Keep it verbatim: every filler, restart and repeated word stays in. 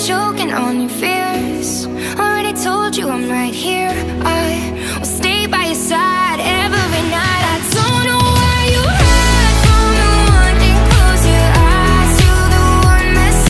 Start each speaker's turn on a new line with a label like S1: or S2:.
S1: choking on your fears. Already told you I'm right here.